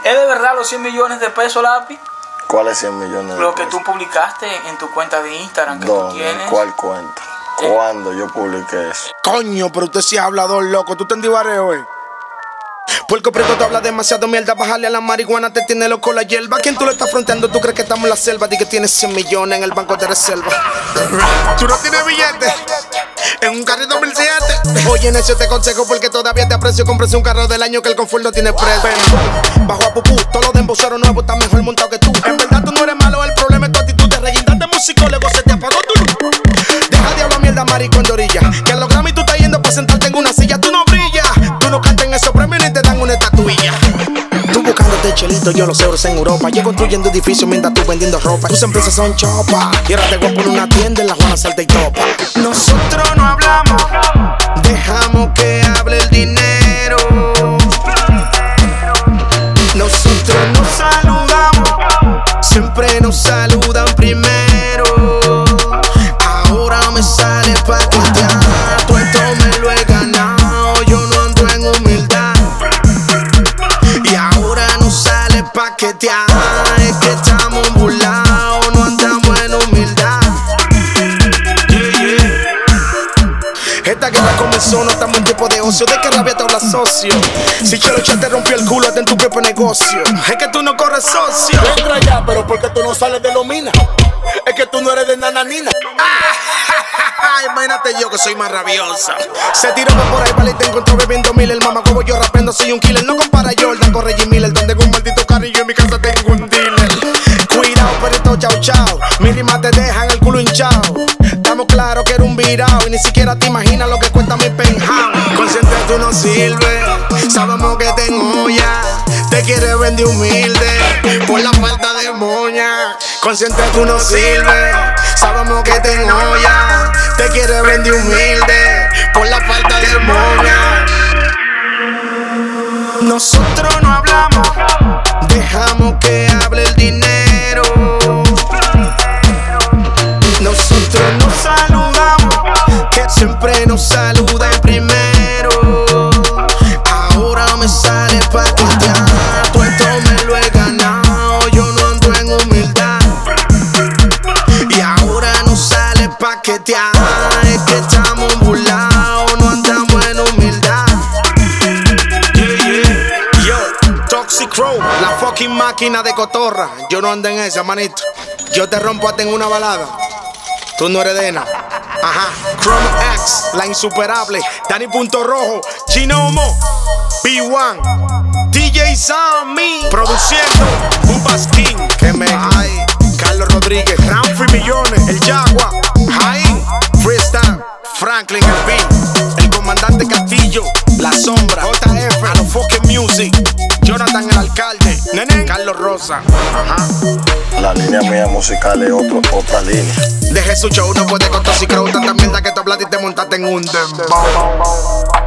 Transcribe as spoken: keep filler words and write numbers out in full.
¿Es de verdad los cien millones de pesos, Lápiz? ¿Cuáles cien millones de Lo que pesos? tú publicaste en tu cuenta de Instagram que ¿Dónde? tú tienes. ¿Cuál cuenta? ¿Eh? ¿Cuándo yo publiqué eso? Coño, pero usted sí es hablador, loco. Tú te endivareo, eh. Puerco preto te habla demasiado mierda. Bájale a la marihuana, te tiene loco la hierba. ¿Quién tú le estás fronteando? ¿Tú crees que estamos en la selva? Di que tienes cien millones en el banco de reserva. ¿Tú no tienes billetes? En un carrito dos mil siete. Oye, en eso te aconsejo porque todavía te aprecio. Cómprese un carro del año que el confort no tiene precio. Bajo a pupú, todo lo de embocero nuevo está mejor montado que tú. En verdad tú no eres malo, el problema es tu actitud. Te reguindaste músico, luego se te apagó tu luz. Deja de hablar mierda, maricón de orilla. Que a los Grammy tú estás yendo para sentarte en una silla. Tú no brillas, tú no cantas en esos premios ni te dan una estatuilla. Tú buscándote chelito, yo los euros en Europa. Yo construyendo edificios mientras tú vendiendo ropa. Tus empresas son chopas y ahora te voy a poner una tienda en la Juana Salta y Topa. Nosotros no hablamos, dejamos que hable el dinero. Nosotros nos saludamos, siempre nos saludan primero. Ahora me sale paquetear, todo esto me lo he ganado. Yo no ando en humildad y ahora nos sale paquetear. Es que estamos burlados, no andamos en humildad. Yeah, yeah. Esta guerra comenzó, no estamos en tiempo de ocio. ¿De qué rabia te habla, socio? Si Chelo Chat te rompió el culo, hasta en tu propio negocio. Es que tú no corres, socio. Entra ya, pero porque tú no sales de Lomina. Es que tú no eres de Nananina. Ay, imagínate yo que soy más rabiosa. Se tiró por ahí, vale, y te encontró bebiendo mil. El mamá como yo rapeando, soy un killer. No compara Jordan con Reggie Miller. Donde tengo un maldito carrillo en mi casa tengo un dealer. Cuidado, perrito, chao, chao. Mis rimas te dejan el culo hinchado. Estamos claros que era un virao y ni siquiera te imaginas lo que cuesta mi penthouse. Consciente tú no sirves, sabemos que te engolla. Te quieres vender humilde por la falta de moña. Consciente tú no sirves, sabemos que te engolla. Te quieres vender humilde por la falta de moña. Nosotros no hablamos, dejamos que hable el dinero. Nosotros nos saludamos, que siempre nos saludan primero. Ahora me sale paquetear, todo esto me lo he ganado. Yo no ando en humildad y ahora nos sale paquetear. Es que estamos burlados, no andamos en humildad. Yeah, yeah. Yo, Toxic Crow, la fucking máquina de cotorra. Yo no ando en esa, manito. Yo te rompo hasta en una balada. Tú no eres de nada. Ajá. Chrome X, la insuperable. Dani Punto Rojo, Ginomo, P uno, D J Sammy, produciendo Bubas King, que me hay. Carlos Rodríguez, Ramfrey Millones, el Jaguar, Jaime, Freestyle, Franklin el Beat, el comandante Castillo, La Sombra, J F, a los fucking music, Jonathan el alcalde, Nene, Carlos Rosa. Ajá. La línea mía musical es otro, otra línea. De Jesús Show no puede con Toxic Crow. Tanta mierda que te hablaste y te montaste en un dembow.